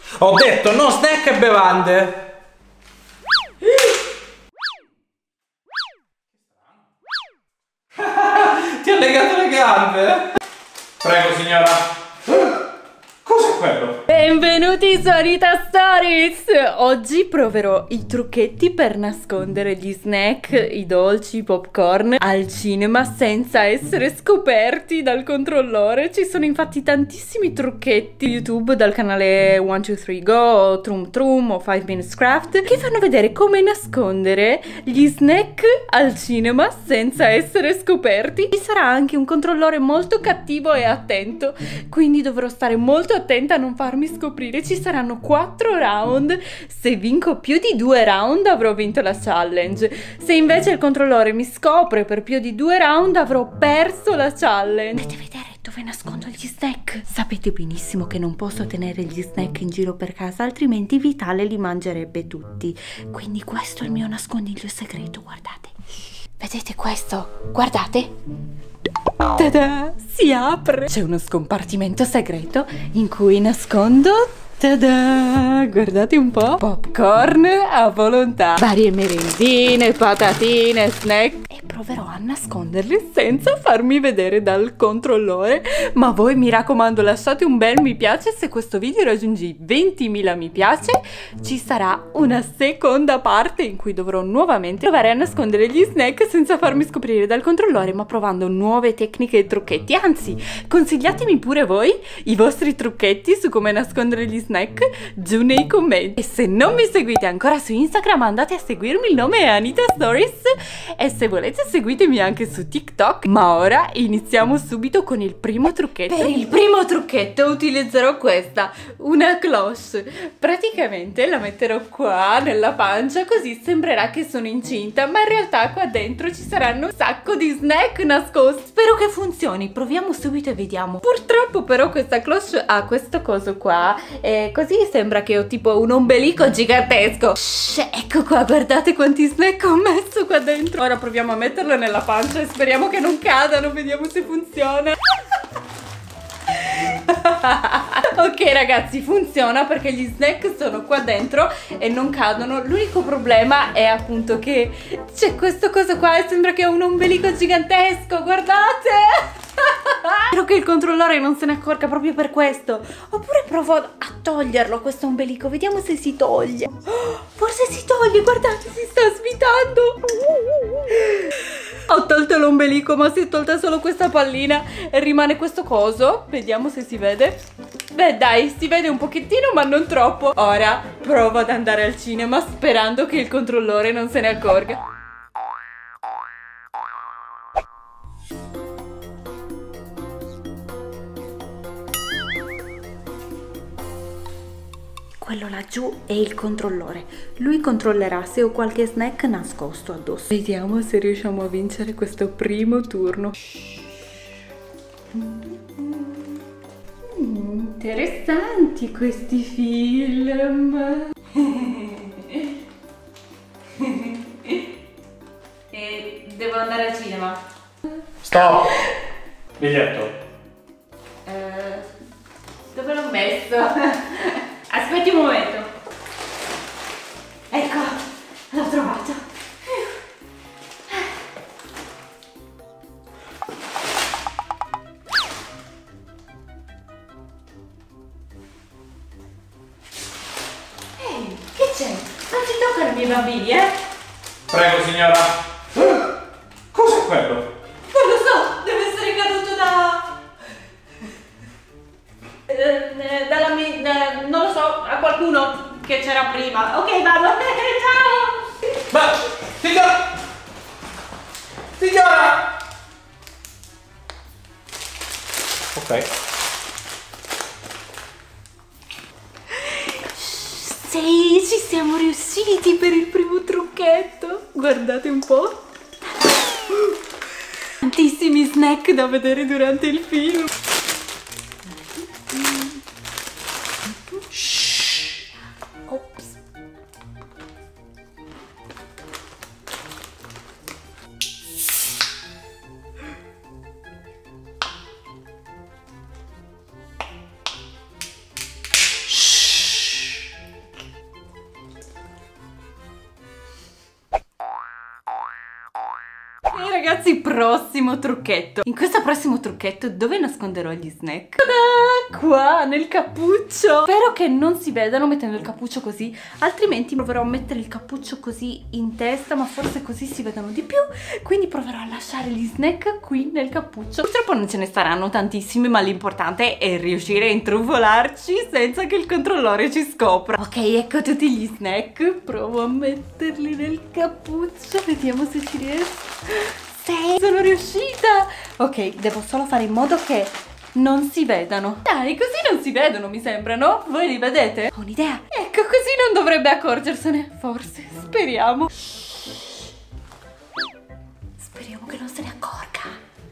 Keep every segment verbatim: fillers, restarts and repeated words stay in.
Ho detto no snack e bevande. Ti ha legato le gambe? Prego signora. Cos'è quello? Benvenuti su Anita Stories! Oggi proverò i trucchetti per nascondere gli snack, i dolci, i popcorn al cinema senza essere scoperti dal controllore. Ci sono infatti tantissimi trucchetti YouTube dal canale one two three go, Trum Trum o five minutes craft che fanno vedere come nascondere gli snack al cinema senza essere scoperti. Ci sarà anche un controllore molto cattivo e attento, quindi dovrò stare molto attenta a non farmi scoprire. Ci saranno quattro round. Se vinco più di due round avrò vinto la challenge. Se invece il controllore mi scopre per più di due round avrò perso la challenge. Potete vedere dove nascondo gli snack? Sapete benissimo che non posso tenere gli snack in giro per casa, altrimenti Vitale li mangerebbe tutti. Quindi questo è il mio nascondiglio segreto, guardate. Vedete questo? Guardate. Tada! Si apre! C'è uno scompartimento segreto in cui nascondo... Tada! Guardate un po'! Popcorn a volontà! Varie merendine, patatine, snack... E proverò a nasconderli senza farmi vedere dal controllore. Ma voi, mi raccomando, lasciate un bel mi piace. Se questo video raggiunge ventimila mi piace, ci sarà una seconda parte in cui dovrò nuovamente provare a nascondere gli snack senza farmi scoprire dal controllore, ma provando nuove tecniche e trucchetti. Anzi, consigliatemi pure voi i vostri trucchetti su come nascondere gli snack giù nei commenti. E se non mi seguite ancora su Instagram, andate a seguirmi, il nome è Anita Stories, e se volete seguitemi anche su TikTok. Ma ora iniziamo subito con il primo trucchetto. Per il primo trucchetto utilizzerò questa, una cloche. Praticamente la metterò qua nella pancia, così sembrerà che sono incinta, ma in realtà qua dentro ci saranno un sacco di snack nascosti. Spero che funzioni, proviamo subito e vediamo. Purtroppo però questa cloche ha questo coso qua, e così sembra che ho tipo un ombelico gigantesco. Shhh, ecco qua, guardate quanti snack ho messo qua dentro. Ora proviamo a metterlo nella pancia e speriamo che non cadano, vediamo se funziona. Ok ragazzi, funziona perché gli snack sono qua dentro e non cadono. L'unico problema è appunto che c'è questo coso qua e sembra che ho un ombelico gigantesco, guardate. Spero che il controllore non se ne accorga proprio per questo. Oppure provo a toglierlo questo ombelico, vediamo se si toglie. Forse si toglie, guardate, si sta svitando. Ho tolto l'ombelico, ma si è tolta solo questa pallina e rimane questo coso. Vediamo se si vede. Beh dai, si vede un pochettino ma non troppo. Ora provo ad andare al cinema sperando che il controllore non se ne accorga. Quello laggiù è il controllore. Lui controllerà se ho qualche snack nascosto addosso. Vediamo se riusciamo a vincere questo primo turno. Mm, interessanti questi film. E devo andare al cinema. Stop. Biglietto. Eh, dove l'ho messo? Aspetti un momento. Ecco, l'ho trovato. Ehi, che c'è? Non ci toccano i miei bambini, eh? Prego signora. Cos'è quello? Non lo so, deve essere caduto da... Eh, dalla mia... Da, non lo so, a qualcuno che c'era prima. Ok, vado. Ciao! Ma, signora! Signora! Ok. Sì, ci siamo riusciti per il primo trucchetto. Guardate un po'. Tantissimi snack da vedere durante il film. Ops. ragazzi, prossimo trucchetto. In questo prossimo trucchetto dove nasconderò gli snack? Ta-da! Qua nel cappuccio. Spero che non si vedano mettendo il cappuccio così, altrimenti proverò a mettere il cappuccio così in testa, ma forse così si vedono di più. Quindi proverò a lasciare gli snack qui nel cappuccio. Purtroppo non ce ne saranno tantissimi, ma l'importante è riuscire a intrufolarci senza che il controllore ci scopra. Ok, ecco tutti gli snack. Provo a metterli nel cappuccio, vediamo se ci riesco. Sì, sono riuscita. Ok, devo solo fare in modo che non si vedano. Dai, così non si vedono, mi sembra, no? Voi li vedete? Ho un'idea. Ecco, così non dovrebbe accorgersene. Forse, speriamo. Speriamo che non se ne accorga.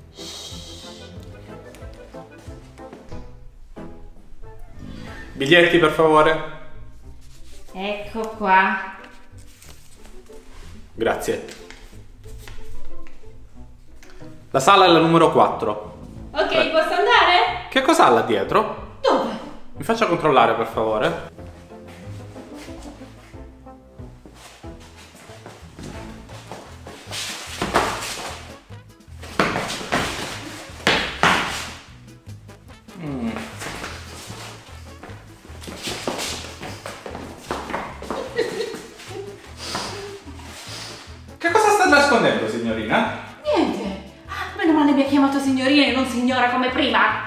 Biglietti, per favore. Ecco qua. Grazie. La sala è la numero quattro. Ok, Pre- posso andare? Che cos'ha là dietro? Dove? Mi faccia controllare, per favore. Mm. Che cosa sta nascondendo, signorina? Niente. Ah, meno male mi ha chiamato signorina e non signora come prima.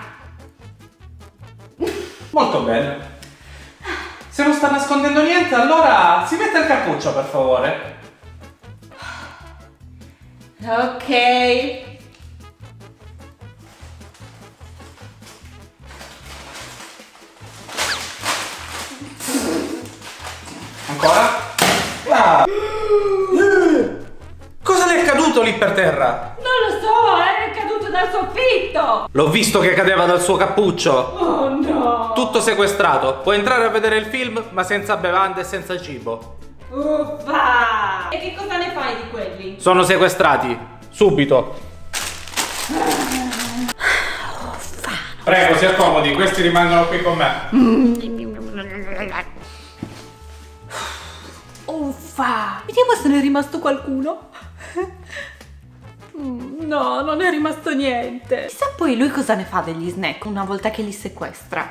Molto bene. Se non sta nascondendo niente, allora si metta il cappuccio, per favore. Ok. Ancora? Ah. Cosa le è caduto lì per terra? Non lo so, è caduto dal soffitto. L'ho visto che cadeva dal suo cappuccio. Oh no. Tutto sequestrato. Puoi entrare a vedere il film, ma senza bevande e senza cibo. Uffa. E che cosa ne fai di quelli? Sono sequestrati. Subito. Uffa. Prego, si accomodi. Questi rimangono qui con me. Uffa. Vediamo se ne è rimasto qualcuno. No, non è rimasto niente. Chissà poi lui cosa ne fa degli snack una volta che li sequestra.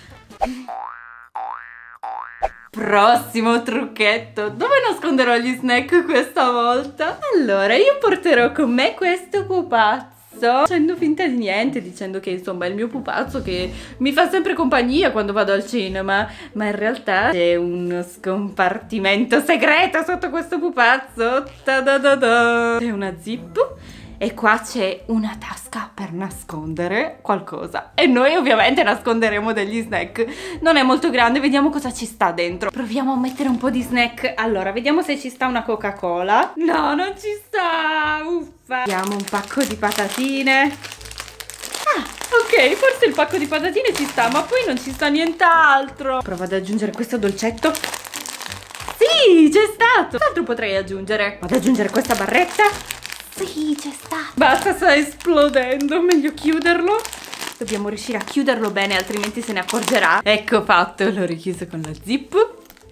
Prossimo trucchetto. Dove nasconderò gli snack questa volta? Allora, io porterò con me questo pupazzo, facendo finta di niente, dicendo che insomma è il mio pupazzo che mi fa sempre compagnia quando vado al cinema, ma in realtà c'è uno scompartimento segreto sotto questo pupazzo. Ta-da-da-da. C'è una zip e qua c'è una tasca per nascondere qualcosa e noi ovviamente nasconderemo degli snack. Non è molto grande, vediamo cosa ci sta dentro. Proviamo a mettere un po' di snack. Allora, vediamo se ci sta una Coca-Cola. No, non ci sta. Uffa. Vediamo un pacco di patatine. Ah, ok, forse il pacco di patatine ci sta, ma poi non ci sta nient'altro. Provo ad aggiungere questo dolcetto. Sì, c'è stato. Cos'altro potrei aggiungere? Vado ad aggiungere questa barretta. Sì, c'è stato. Basta, sta esplodendo. Meglio chiuderlo. Dobbiamo riuscire a chiuderlo bene, altrimenti se ne accorgerà. Ecco fatto, l'ho richiuso con la zip.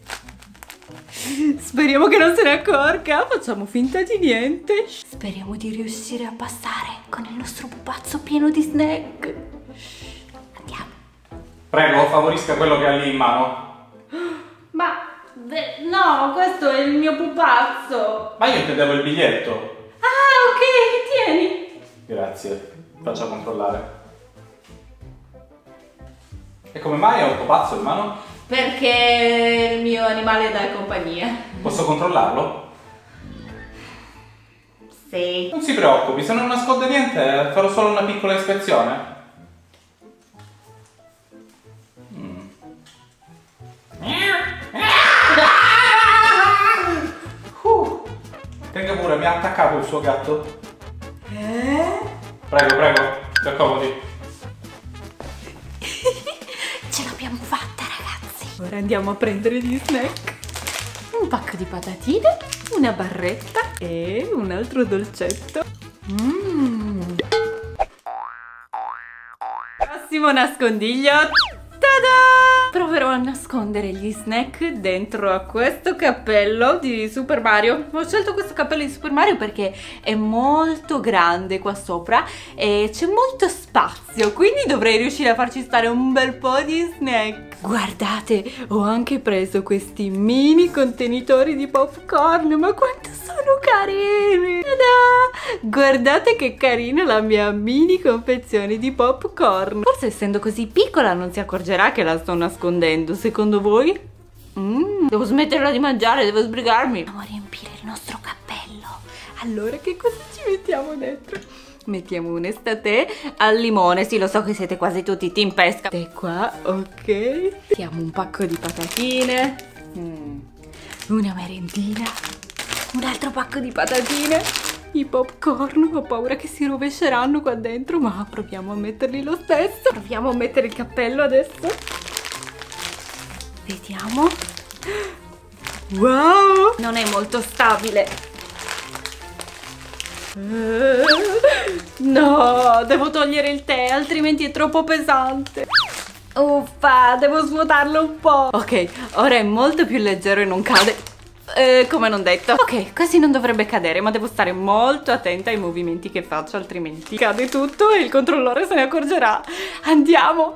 Speriamo che non se ne accorga. Facciamo finta di niente. Speriamo di riuscire a passare con il nostro pupazzo pieno di snack. Andiamo. Prego, favorisca quello che ha lì in mano. Ma no, questo è il mio pupazzo. Ma io intendevo il biglietto. Ah, ok, tieni. Grazie, faccia controllare. E come mai ha un pupazzo in mano? Perché il mio animale dà compagnia. Posso controllarlo? Sì. Non si preoccupi, se non nasconde niente farò solo una piccola ispezione. Mm. uh. Tenga pure, mi ha attaccato il suo gatto. Eh? Prego, prego, si accomodi. Ce l'abbiamo fatta, ragazzi. Ora andiamo a prendere gli snack. Un pacco di patatine, una barretta e un altro dolcetto. Mmm. Prossimo nascondiglio. Ta-da! proverò a nascondere gli snack dentro a questo cappello di Super Mario. Ho scelto questo cappello di Super Mario perché è molto grande qua sopra e c'è molto spazio, quindi dovrei riuscire a farci stare un bel po' di snack. Guardate, ho anche preso questi mini contenitori di popcorn, ma quanto sono carini! Tada! Guardate che carina la mia mini confezione di popcorn. Forse essendo così piccola non si accorgerà che la sto nascondendo, secondo voi? Mm, devo smetterla di mangiare, devo sbrigarmi. Andiamo a riempire il nostro cappello. Allora che cosa ci mettiamo dentro? Mettiamo un estate al limone. Sì, lo so che siete quasi tutti team pesca. E qua, ok. Mettiamo un pacco di patatine, mm. una merendina, un altro pacco di patatine, i popcorn. Ho paura che si rovesceranno qua dentro, ma proviamo a metterli lo stesso. Proviamo a mettere il cappello adesso. Vediamo. Wow, non è molto stabile. No, devo togliere il tè, altrimenti è troppo pesante. Uffa, devo svuotarlo un po'. Ok, ora è molto più leggero e non cade, eh, come non detto. Ok, così non dovrebbe cadere, ma devo stare molto attenta ai movimenti che faccio, altrimenti cade tutto e il controllore se ne accorgerà. Andiamo.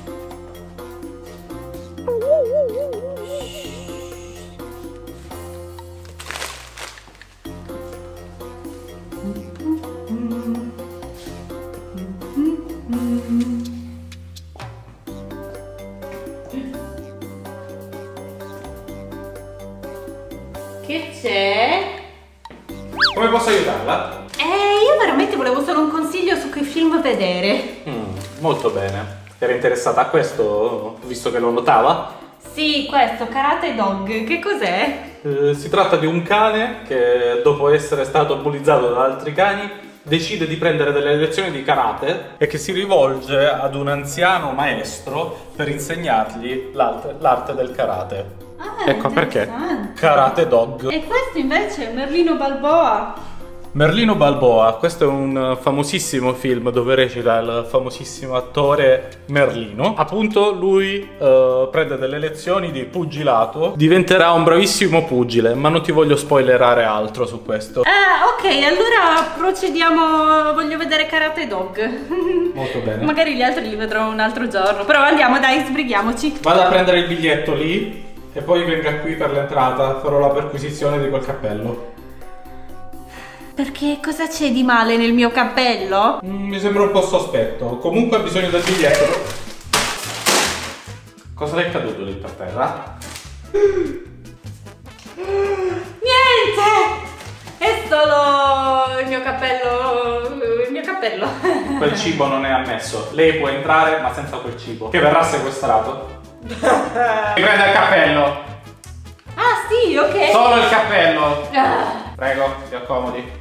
Che c'è? Come posso aiutarla? Eh, io veramente volevo solo un consiglio su che film vedere. Mm, molto bene. Era interessata a questo, visto che lo notava? Sì, questo, Karate Dog, che cos'è? Eh, si tratta di un cane che, dopo essere stato bullizzato da altri cani, decide di prendere delle lezioni di karate e che si rivolge ad un anziano maestro per insegnargli l'arte, l'arte del karate. Ah, ecco perché Karate Dog. E questo invece è Merlino Balboa. Merlino Balboa, questo è un famosissimo film dove recita il famosissimo attore Merlino. Appunto lui uh, prende delle lezioni di pugilato, diventerà un bravissimo pugile, ma non ti voglio spoilerare altro su questo. Ah, ok, allora procediamo, voglio vedere Karate Dog. Molto bene. Magari gli altri li vedrò un altro giorno, però andiamo dai, sbrighiamoci. Vado a prendere il biglietto lì e poi venga qui per l'entrata, farò la perquisizione di quel cappello. Perché cosa c'è di male nel mio cappello? Mm, mi sembra un po' sospetto. Comunque ha bisogno del biglietto. Cosa le è caduto lì per terra? Niente! È solo il mio cappello. Il mio cappello. Quel cibo non è ammesso. Lei può entrare ma senza quel cibo, che verrà sequestrato. Mi prende il cappello. Ah sì, ok. Solo il cappello. Ah. Prego, si accomodi.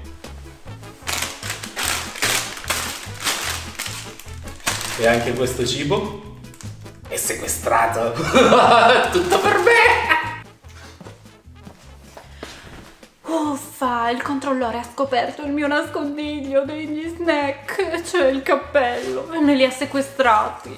E anche questo cibo è sequestrato. Tutto per me. Uffa, il controllore ha scoperto il mio nascondiglio degli snack. C'è il cappello e me li ha sequestrati.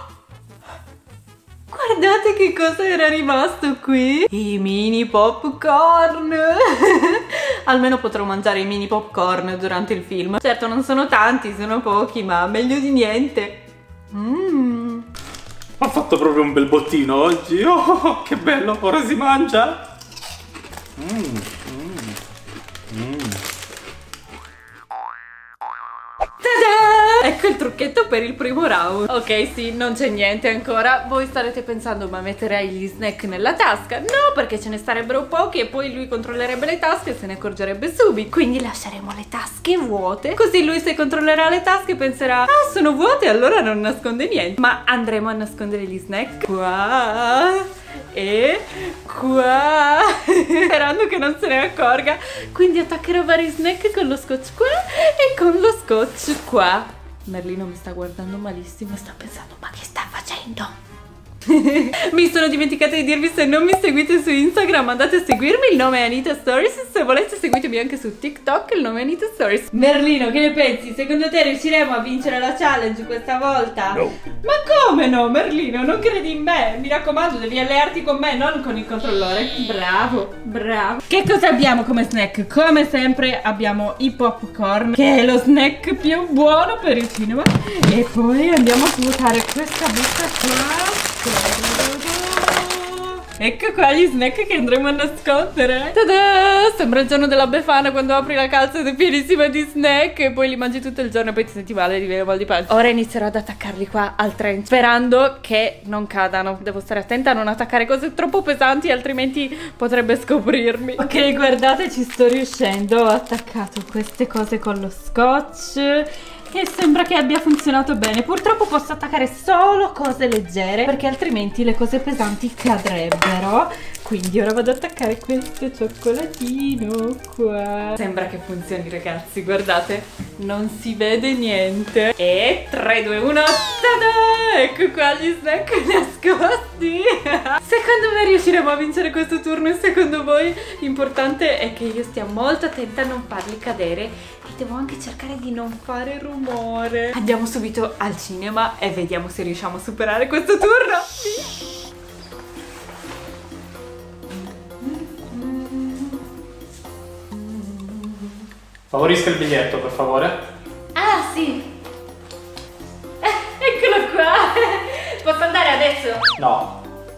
Guardate che cosa era rimasto qui. I mini popcorn. Almeno potrò mangiare i mini popcorn durante il film. Certo non sono tanti, sono pochi, ma meglio di niente. Mmm. Ho fatto proprio un bel bottino oggi. Oh, che bello, ora si mangia. Mmm, mmm, mmm. Ta-da! Ecco il trucchetto per il primo round. Ok, sì, non c'è niente ancora. Voi starete pensando, ma metterei gli snack nella tasca? No, perché ce ne starebbero pochi e poi lui controllerebbe le tasche e se ne accorgerebbe subito. Quindi lasceremo le tasche vuote, così lui se controllerà le tasche penserà: ah, sono vuote, allora non nasconde niente. Ma andremo a nascondere gli snack qua e qua, sperando che non se ne accorga. Quindi attaccherò vari snack con lo scotch qua e con lo scotch qua. Merlino mi sta guardando malissimo e sta pensando: ma che sta facendo? Mi sono dimenticata di dirvi, se non mi seguite su Instagram andate a seguirmi, il nome è Anita Stories. Se volete seguitemi anche su TikTok, il nome è Anita Stories. Merlino, che ne pensi? Secondo te riusciremo a vincere la challenge questa volta? No. Ma come no, Merlino? Non credi in me? Mi raccomando, devi allearti con me, non con il controllore. Bravo, bravo. Che cosa abbiamo come snack? Come sempre abbiamo i popcorn, che è lo snack più buono per il cinema. E poi andiamo a svuotare questa busta qua. Ecco qua gli snack che andremo a nascondere. Tada! Sembra il giorno della Befana quando apri la calza ed è pienissima di snack e poi li mangi tutto il giorno e poi ti senti male e ti viene mal di pancia. Ora inizierò ad attaccarli qua al treno, sperando che non cadano. Devo stare attenta a non attaccare cose troppo pesanti, altrimenti potrebbe scoprirmi. Ok, guardate, ci sto riuscendo. Ho attaccato queste cose con lo scotch e sembra che abbia funzionato bene. Purtroppo posso attaccare solo cose leggere, perché altrimenti le cose pesanti cadrebbero. Quindi ora vado ad attaccare questo cioccolatino qua. Sembra che funzioni, ragazzi, guardate, non si vede niente. E tre, due, uno, tada! Ecco qua gli snack nascosti. Secondo me riusciremo a vincere questo turno, e secondo voi? L'importante è che io stia molto attenta a non farli cadere e devo anche cercare di non fare rumore. Andiamo subito al cinema e vediamo se riusciamo a superare questo turno. Sì. Favorisca il biglietto, per favore. Ah, sì. Eh, eccolo qua. Posso andare adesso? No.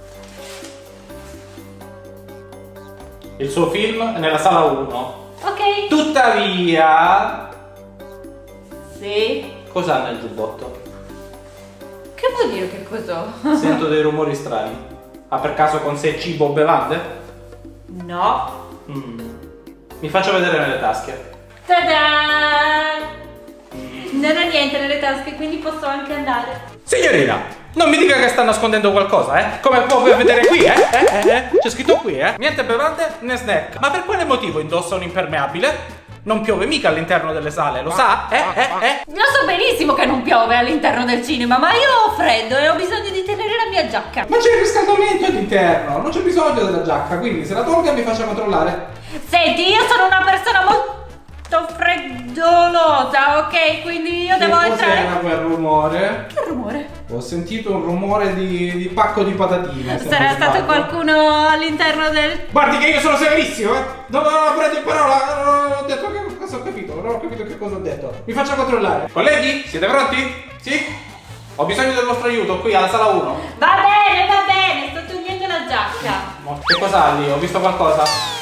Il suo film è nella sala uno. Ok. Tuttavia... Sì. Cos'ha nel giubbotto? Che vuol dire che cos'ho? Sento dei rumori strani. Ha per caso con sé cibo o bevande? No. Mm. Mi faccio vedere nelle tasche. Ta-da! Non ho niente nelle tasche, quindi posso anche andare. Signorina, non mi dica che sta nascondendo qualcosa, eh? Come può vedere qui, eh? Eh, eh, eh? C'è scritto qui, eh? Niente bevande né snack. Ma per quale motivo indossa un impermeabile? Non piove mica all'interno delle sale, lo sa? Eh, eh, eh? Lo so benissimo che non piove all'interno del cinema, ma io ho freddo e ho bisogno di tenere la mia giacca. Ma c'è il riscaldamento all'interno, non c'è bisogno della giacca, quindi se la tolga mi faccia controllare. Senti, io sono una persona molto freddolosa, ok? Quindi io devo entrare. Cos'era quel rumore? Che rumore? Ho sentito un rumore di, di pacco di patatine. Sarà stato qualcuno all'interno del... Guardi che io sono severissimo, eh! Non ho preso in parola, non ho detto che cosa ho capito, non ho capito che cosa ho detto. Mi faccia controllare. Colleghi, siete pronti? Sì? Ho bisogno del vostro aiuto qui alla sala uno. Va bene, va bene, sto togliendo la giacca. Ma che cosa ha lì? Ho visto qualcosa?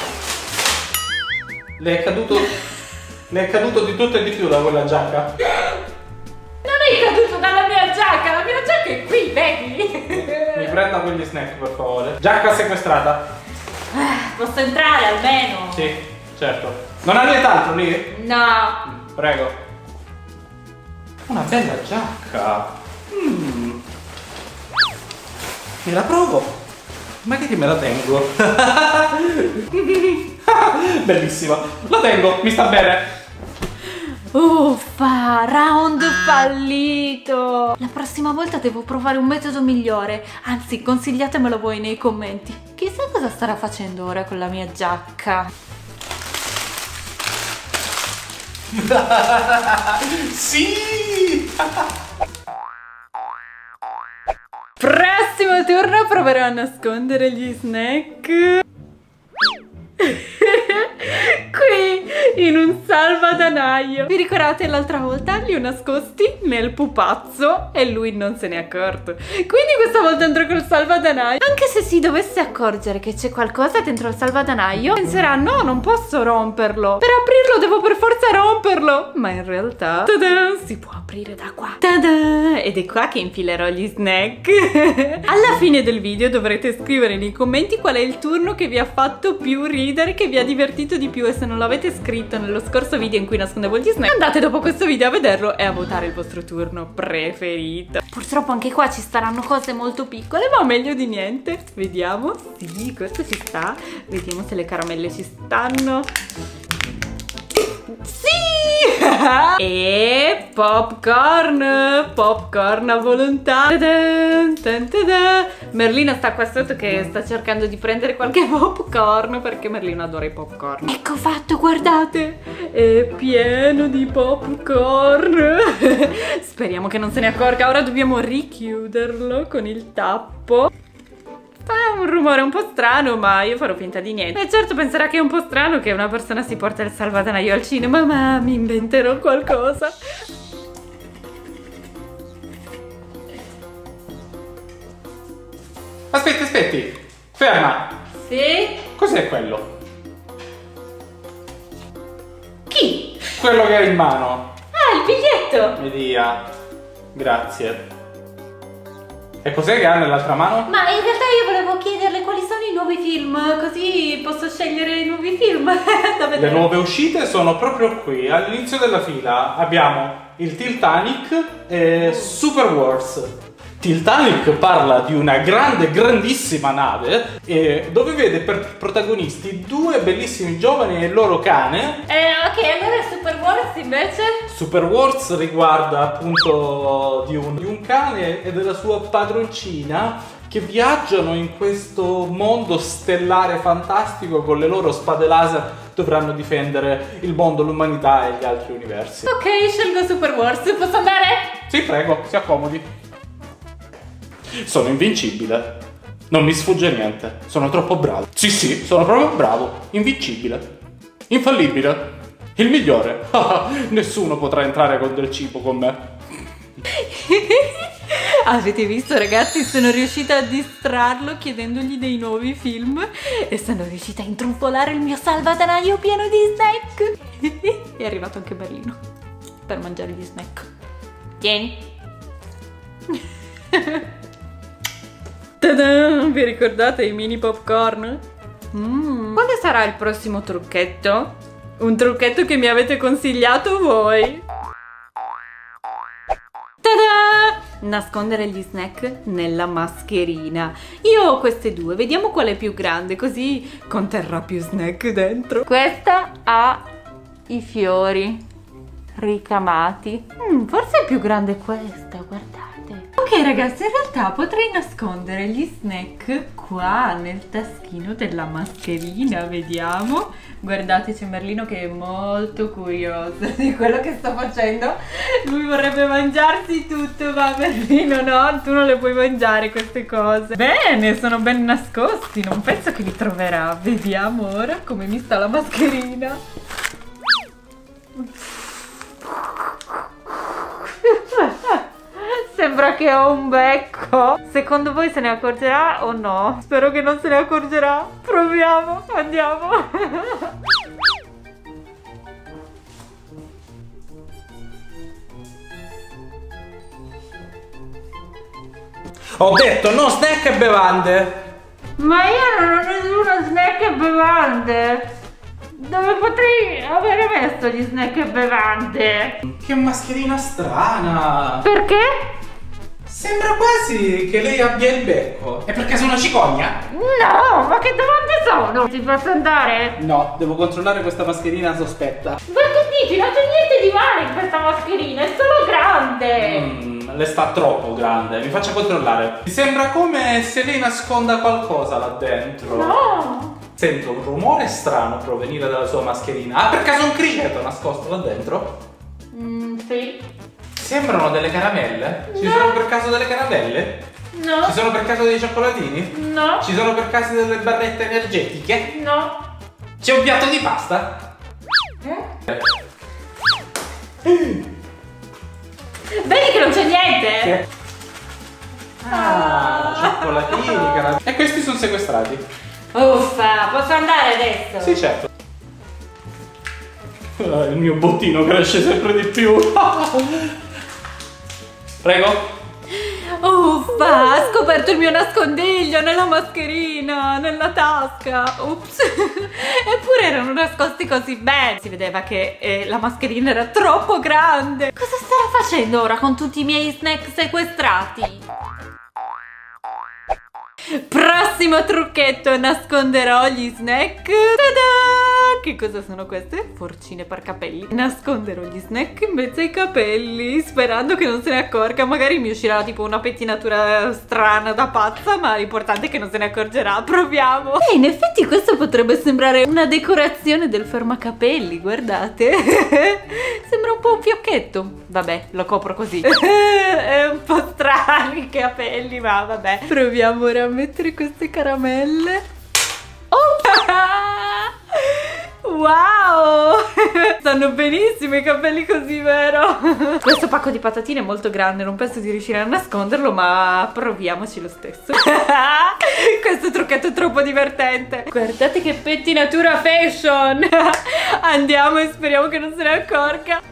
Le è caduto... Le è caduto di tutto e di più da quella giacca? Non è caduto dalla mia giacca, la mia giacca è qui, vedi? Mi prenda quegli snack, per favore. Giacca sequestrata. Posso entrare almeno? Sì, certo. Non ha nient'altro lì? No. Prego. Una bella giacca. Mm. Me la provo. Magari me la tengo. Bellissima. La tengo, mi sta bene. Uffa, round fallito. La prossima volta devo provare un metodo migliore. Anzi, consigliatemelo voi nei commenti. Chissà cosa starà facendo ora con la mia giacca. Sì! Prossimo turno proverò a nascondere gli snack qui in un salvadanaio. Vi ricordate l'altra volta? Li ho nascosti nel pupazzo e lui non se n'è accorto. Quindi questa volta andrò col salvadanaio. Anche se si dovesse accorgere che c'è qualcosa dentro il salvadanaio, penserà no, non posso romperlo. Per aprirlo devo per forza romperlo. Ma in realtà tada, si può aprire da qua. Tada! Ed è qua che infilerò gli snack. Alla fine del video dovrete scrivere nei commenti qual è il turno che vi ha fatto più ridere, che vi ha divertito di più, e se non l'avete scritto nello scorso video in cui nascondevo gli snack, andate dopo questo video a vederlo e a votare il vostro turno preferito. Purtroppo anche qua ci staranno cose molto piccole, ma meglio di niente. Vediamo. Sì, questo ci sta. Vediamo se le caramelle ci stanno. Sì! E popcorn, popcorn a volontà. Ta-da, ta-da. Merlino sta qua sotto che sta cercando di prendere qualche popcorn perché Merlino adora i popcorn. Ecco fatto, guardate, è pieno di popcorn. Speriamo che non se ne accorga. Ora dobbiamo richiuderlo con il tappo. Fa un rumore un po' strano, ma io farò finta di niente. E certo penserà che è un po' strano che una persona si porta il salvadanaio al cinema, ma mi inventerò qualcosa. Aspetti, aspetti. Ferma. Sì? Cos'è quello? Chi? Quello che hai in mano. Ah, il biglietto! Mi dia. Grazie. E cos'è che ha nell'altra mano? Ma in realtà io volevo chiederle quali sono i nuovi film, così posso scegliere i nuovi film da vedere. Le nuove uscite sono proprio qui, all'inizio della fila. Abbiamo il Titanic e Super Wars. Titanic parla di una grande, grandissima nave e dove vede per protagonisti due bellissimi giovani e il loro cane. Eh, ok, allora Super Wars invece? Super Wars riguarda appunto di un, di un cane e della sua padroncina che viaggiano in questo mondo stellare fantastico con le loro spade laser. Dovranno difendere il mondo, l'umanità e gli altri universi. Ok, scelgo Super Wars, posso andare? Sì, prego, si accomodi. Sono invincibile. Non mi sfugge niente. Sono troppo bravo. Sì, sì, sono proprio bravo. Invincibile. Infallibile. Il migliore. Nessuno potrà entrare con del cibo con me. Avete visto, ragazzi? Sono riuscita a distrarlo chiedendogli dei nuovi film e sono riuscita a intrufolare il mio salvadanaio pieno di snack. È arrivato anche Merlino per mangiare gli snack. Tieni. Ta-da! Vi ricordate i mini popcorn? Mm. Quale sarà il prossimo trucchetto? Un trucchetto che mi avete consigliato voi. Ta-da! Nascondere gli snack nella mascherina. Io ho queste due, vediamo quale è più grande, così conterrà più snack dentro. Questa ha i fiori ricamati. Mm, forse è più grande questa, guardate. Ok ragazzi, in realtà potrei nascondere gli snack qua nel taschino della mascherina, vediamo. Guardate, c'è Merlino che è molto curioso di quello che sto facendo. Lui vorrebbe mangiarsi tutto, ma Merlino no, tu non le puoi mangiare queste cose. Bene, sono ben nascosti, non penso che li troverà. Vediamo ora come mi sta la mascherina. Sembra che ho un becco. Secondo voi se ne accorgerà o no? Spero che non se ne accorgerà. Proviamo, andiamo. Ho detto no snack e bevande. Ma io non ho nessuno snack e bevande. Dove potrei avere messo gli snack e bevande? Che mascherina strana. Perché? Sembra quasi che lei abbia il becco. È perché sono cicogna? No, ma che domande sono? Ti posso andare? No, devo controllare questa mascherina sospetta. Ma che dici? Non c'è niente di male in questa mascherina, è solo grande. Mm, le sta troppo grande, mi faccia controllare. Mi sembra come se lei nasconda qualcosa là dentro. No. Sento un rumore strano provenire dalla sua mascherina. Ah, per caso un criceto nascosto là dentro? Mm, sì. Sembrano delle caramelle? Ci No. sono per caso delle caramelle? No. Ci sono per caso dei cioccolatini? No. Ci sono per caso delle barrette energetiche? No. C'è un piatto di pasta? Eh? Vedi che non c'è niente? Ah, cioccolatini, caramelle. E questi sono sequestrati. Uffa, posso andare adesso? Sì, certo. Ah, il mio bottino cresce sempre di più. Prego. Uffa, ha scoperto il mio nascondiglio nella mascherina, nella tasca. Ups. Eppure erano nascosti così bene. Si vedeva che eh, la mascherina era troppo grande. Cosa starà facendo ora con tutti i miei snack sequestrati? Prossimo trucchetto, nasconderò gli snack. Ta-da! che cosa sono queste? Forcine per capelli. Nasconderò gli snack in mezzo ai capelli, sperando che non se ne accorga. Magari mi uscirà tipo una pettinatura strana da pazza, ma l'importante è che non se ne accorgerà. Proviamo. E in effetti questo potrebbe sembrare una decorazione del fermacapelli, guardate. Sembra un po' un fiocchetto. Vabbè, lo copro così. È un po' strano i capelli, ma vabbè. Proviamo ora a mettere queste caramelle. Oh! Wow! Stanno benissimo i capelli così, vero? Questo pacco di patatine è molto grande, non penso di riuscire a nasconderlo, ma proviamoci lo stesso. Questo trucchetto è troppo divertente. Guardate che pettinatura fashion. Andiamo e speriamo che non se ne accorga.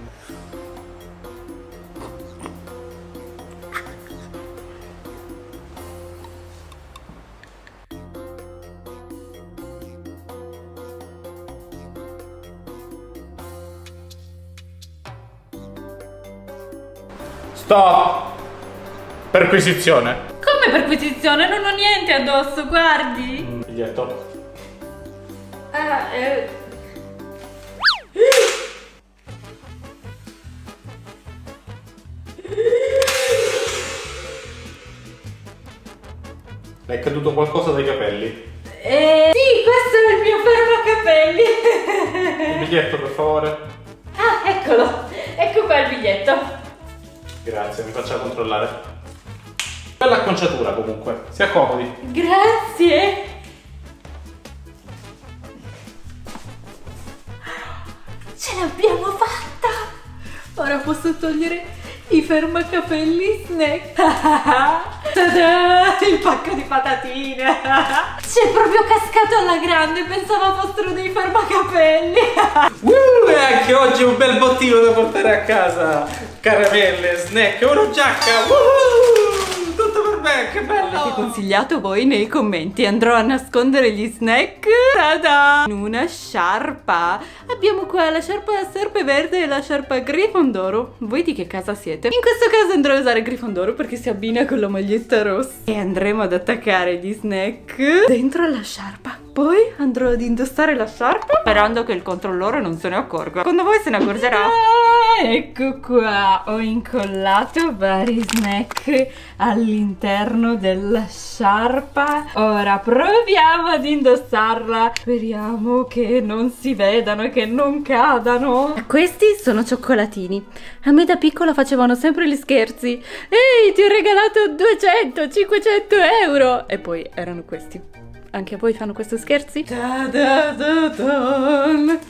Stop! Perquisizione. Come perquisizione? Non ho niente addosso, guardi. Un biglietto. Ah, eh. Le è caduto qualcosa dai capelli? Eh, sì, questo è il mio fermacapelli. Un biglietto, per favore. Ah, eccolo. Ecco qua il biglietto. Grazie, mi faccia controllare. Bella acconciatura comunque, si accomodi. Grazie. Ce l'abbiamo fatta. Ora posso togliere i fermacapelli snack. Ta-da! Il pacco di patatine. C'è proprio cascato alla grande, pensavo fossero dei fermacapelli. Uh, e anche oggi un bel bottino da portare a casa. Caramelle, snack, una giacca. Uh, tutto per me, che bello. Avete consigliato voi nei commenti. Andrò a nascondere gli snack. Ta-da! In una sciarpa. Abbiamo qua la sciarpa serpeverde e la sciarpa grifondoro. Voi di che casa siete? In questo caso andrò a usare grifondoro perché si abbina con la maglietta rossa. E andremo ad attaccare gli snack dentro la sciarpa. Poi andrò ad indossare la sciarpa sperando che il controllore non se ne accorga. Secondo voi se ne accorgerà? Ah, ecco qua, ho incollato vari snack all'interno della sciarpa. Ora proviamo ad indossarla. Speriamo che non si vedano e che non cadano. Questi sono cioccolatini. A me da piccola facevano sempre gli scherzi. Ehi, ti ho regalato duecento, cinquecento euro. E poi erano questi. Anche a voi fanno questi scherzi? Da da da da.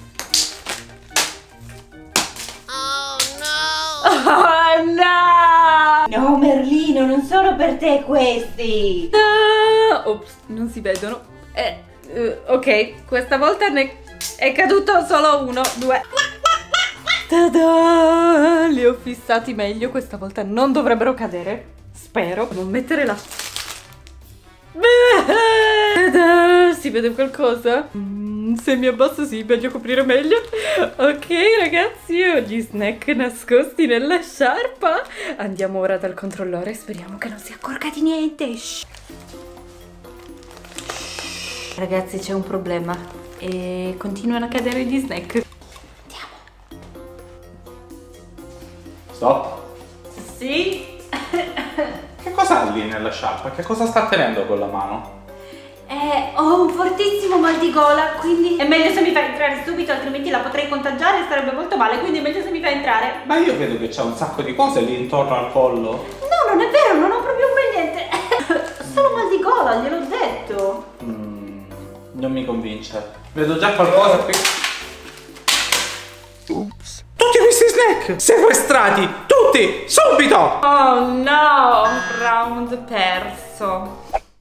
Oh no! Oh no! No, Merlino, non sono per te questi! Ah, ops, non si vedono. Eh, uh, ok, questa volta ne è caduto solo uno, due. Ta-da! Li ho fissati meglio, questa volta non dovrebbero cadere. Spero. Non mettere la... Ta-da! Si vede qualcosa? Mm, se mi abbasso sì, meglio coprire meglio. Ok ragazzi, ho gli snack nascosti nella sciarpa. Andiamo ora dal controllore, speriamo che non si accorga di niente. Shh. Ragazzi, c'è un problema e continuano a cadere gli snack. Andiamo. Stop. Sì. Che cosa ha lì nella sciarpa? Che cosa sta tenendo con la mano? Eh, ho un fortissimo mal di gola, quindi è meglio se mi fai entrare subito, altrimenti la potrei contagiare e sarebbe molto male, quindi è meglio se mi fai entrare. Ma io vedo che c'ha un sacco di cose lì intorno al collo. No, non è vero, non ho proprio un bel niente. Solo mal di gola, gliel'ho detto. Mm, non mi convince. Vedo già qualcosa qui. Ups. Tutti questi snack sequestrati! Tutti! Subito! Oh no! Round perso.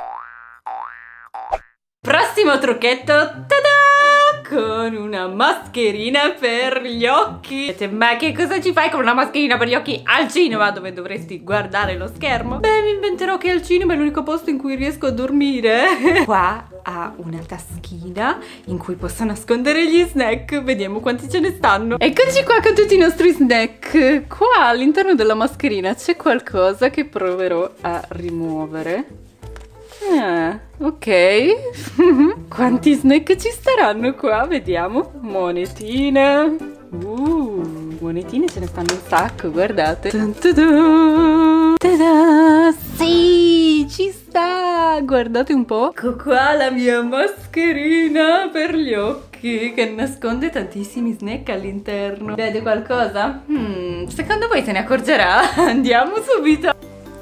Prossimo trucchetto, tada! Con una mascherina per gli occhi. Ma che cosa ci fai con una mascherina per gli occhi al cinema, dove dovresti guardare lo schermo? Beh, mi inventerò che al cinema è l'unico posto in cui riesco a dormire. Qua ha una taschina in cui posso nascondere gli snack. Vediamo quanti ce ne stanno. Eccoci qua con tutti i nostri snack. Qua all'interno della mascherina c'è qualcosa che proverò a rimuovere. Ah, ok. Quanti snack ci staranno qua? Vediamo. Monetine. Uh, monetine ce ne stanno un sacco, guardate. Dun dun dun. Ta-da! Sì, ci sta. Guardate un po'. Ecco qua la mia mascherina per gli occhi che nasconde tantissimi snack all'interno. Vede qualcosa? Hmm, secondo voi se ne accorgerà? Andiamo subito.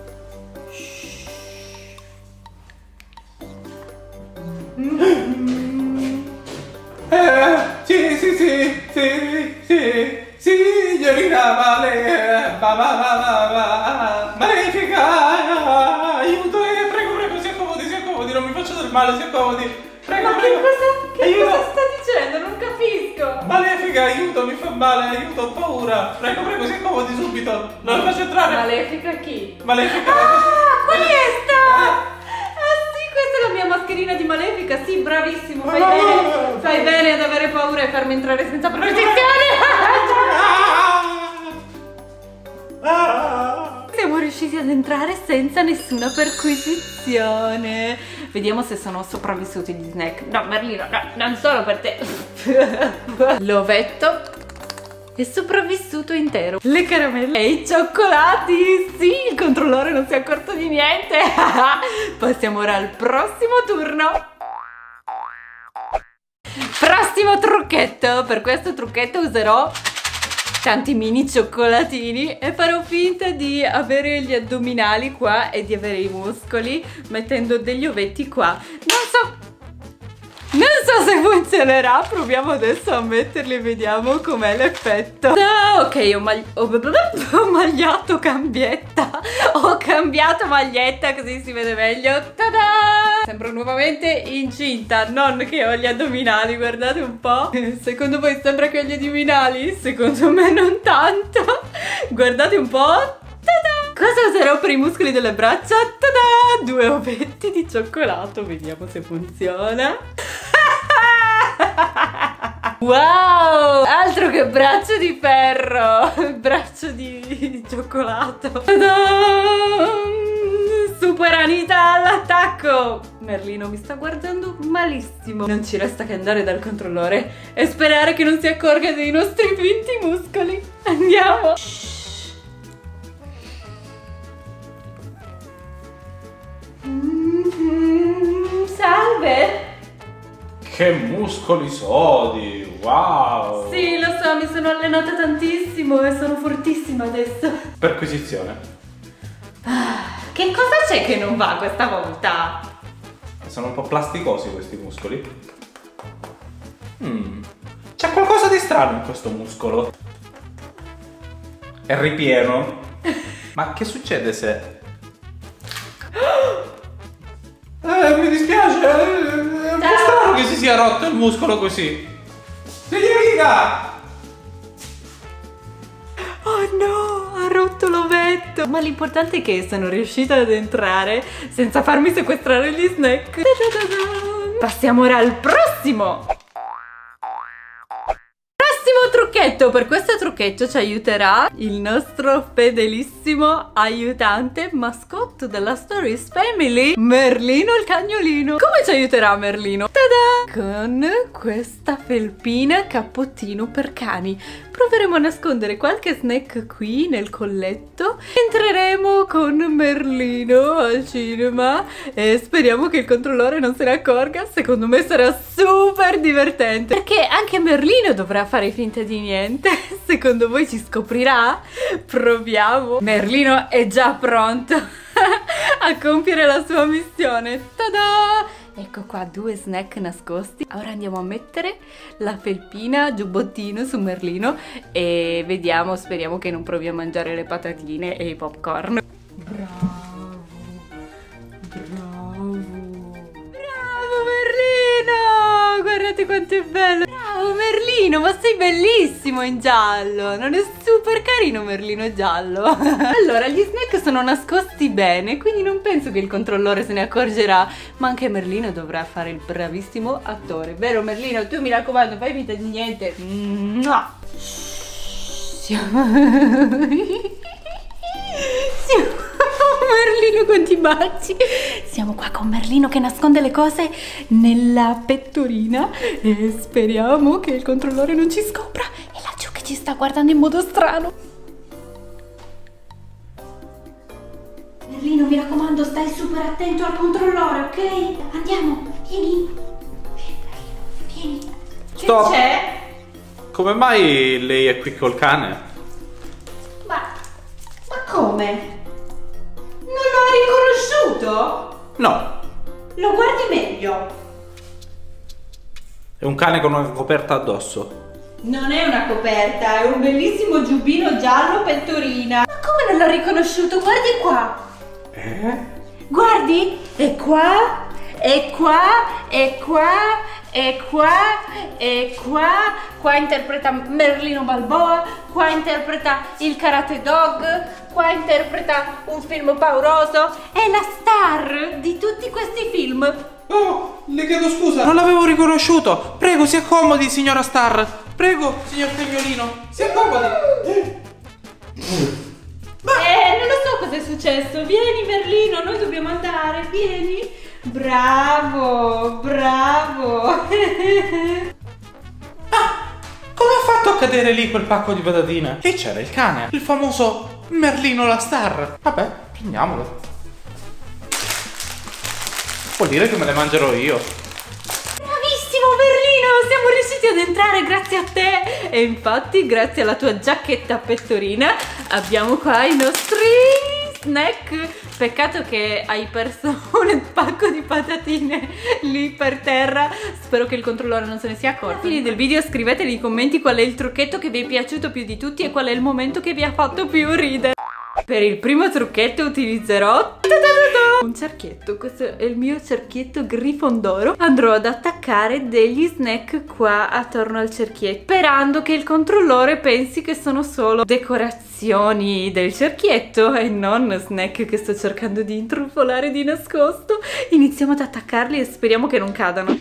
Eh, sì, sì, sì, sì, sì, signorina Male, ma, ma, ma, ma, ma, Malefica, aiuto, eh, prego, prego, si accomodi, si accomodi, non mi faccio del male, si accomodi, prego, Ma prego. che cosa, che aiuto. cosa sta dicendo? Non capisco. Malefica, aiuto, mi fa male, aiuto, ho paura, prego, prego, si accomodi subito, non lo faccio entrare. Malefica chi? Malefica. Ah, questa! Questa è la mia mascherina di Malefica, sì, bravissimo, fai bene, fai bene ad avere paura e farmi entrare senza protezione. Siamo riusciti ad entrare senza nessuna perquisizione. Vediamo se sono sopravvissuti gli snack. No, Merlino, no, non solo per te. L'ovetto è sopravvissuto intero. Le caramelle e i cioccolati. Sì, il controllore non si è accorto di niente. Passiamo ora al prossimo turno. Prossimo trucchetto. Per questo trucchetto userò tanti mini cioccolatini e farò finta di avere gli addominali qua e di avere i muscoli mettendo degli ovetti qua. Non so Non so se funzionerà, proviamo adesso a metterli e vediamo com'è l'effetto. Ah, ok, ho, magli ho, ho magliato cambietta. Ho cambiato maglietta così si vede meglio. Tada! Sembro nuovamente incinta, non che ho gli addominali, guardate un po'. Secondo voi sembra che ho gli addominali? Secondo me non tanto. Guardate un po'. Tada! Cosa userò per i muscoli delle braccia? Tada! Due ovetti di cioccolato, vediamo se funziona. Wow! Altro che braccio di ferro! Braccio di cioccolato. Tada! Superanità all'attacco! Merlino mi sta guardando malissimo. Non ci resta che andare dal controllore e sperare che non si accorga dei nostri finti muscoli. Andiamo! Mm-hmm. Salve! Che muscoli sodi, wow! Sì, lo so, mi sono allenata tantissimo e sono fortissima adesso. Perquisizione. Ah, che cosa c'è che non va questa volta? Sono un po' plasticosi questi muscoli. Mm. C'è qualcosa di strano in questo muscolo. È ripieno. Ma che succede se... Eh, mi dispiace, è un po' strano che si sia rotto il muscolo così. Signorina! Oh no, ha rotto l'ovetto. Ma l'importante è che sono riuscita ad entrare senza farmi sequestrare gli snack. Passiamo ora al prossimo. Trucchetto. Per questo trucchetto ci aiuterà il nostro fedelissimo aiutante mascotte della Stories Family, Merlino il cagnolino. Come ci aiuterà Merlino? Tada! Con questa felpina cappottino per cani. Proveremo a nascondere qualche snack qui nel colletto. Entreremo con Merlino al cinema e speriamo che il controllore non se ne accorga. Secondo me sarà super divertente, perché anche Merlino dovrà fare finta di niente. Secondo voi ci scoprirà? Proviamo. Merlino è già pronto a compiere la sua missione. Tada! Ecco qua due snack nascosti. Ora andiamo a mettere la felpina giubbottino su Merlino e vediamo, speriamo che non provi a mangiare le patatine e i popcorn. Bravo, bravo, bravo Merlino! Guardate quanto è bello! Bravo Merlino, ma sei bellissimo in giallo! Non è super carino Merlino giallo? Allora, gli snack sono nascosti bene, quindi non penso che il controllore se ne accorgerà, ma anche Merlino dovrà fare il bravissimo attore. Vero Merlino? Tu mi raccomando, fai finta di niente. Mua. Siamo... Siamo... Merlino, quanti baci. Siamo qua con Merlino che nasconde le cose nella pettorina e speriamo che il controllore non ci scopra. E laggiù che ci sta guardando in modo strano. Merlino, mi raccomando, stai super attento al controllore, ok? Andiamo, vieni. Vieni. Stop. Che c'è? Come mai lei è qui col cane? Ma... ma come? Non l'ho riconosciuto? No, Lo guardi meglio. è un cane con una coperta addosso. Non è una coperta, è un bellissimo giubbino giallo pettorina. Ma come non l'ho riconosciuto? Guardi qua. Eh? Guardi, e qua, e qua, e qua, e qua, e qua. Qua interpreta Merlino Balboa, qua interpreta il Karate Dog, qua interpreta un film pauroso. È la star di tutti questi film. Oh, le chiedo scusa, non l'avevo riconosciuto. Prego, si accomodi, signora Star. Prego, signor cagnolino, si accomodi. Eh, non lo so cosa è successo. Vieni Merlino, noi dobbiamo andare, vieni. Bravo, bravo. Ah, come ha fatto a cadere lì quel pacco di patatine? Lì c'era il cane, il famoso Merlino la Star. Vabbè, prendiamolo. Vuol dire che me le mangerò io. Bravissimo Merlino, siamo riusciti ad entrare grazie a te. E infatti grazie alla tua giacchetta a pettorina abbiamo qua i nostri snack. Peccato che hai perso un pacco di patatine lì per terra. Spero che il controllore non se ne sia accorto. Alla fine del video scrivete nei commenti qual è il trucchetto che vi è piaciuto più di tutti e qual è il momento che vi ha fatto più ridere. Per il primo trucchetto utilizzerò un cerchietto. Questo è il mio cerchietto Grifondoro. Andrò ad attaccare degli snack qua attorno al cerchietto, sperando che il controllore pensi che sono solo decorazioni del cerchietto e non snack che sto cercando di intrufolare di nascosto. Iniziamo ad attaccarli e speriamo che non cadano.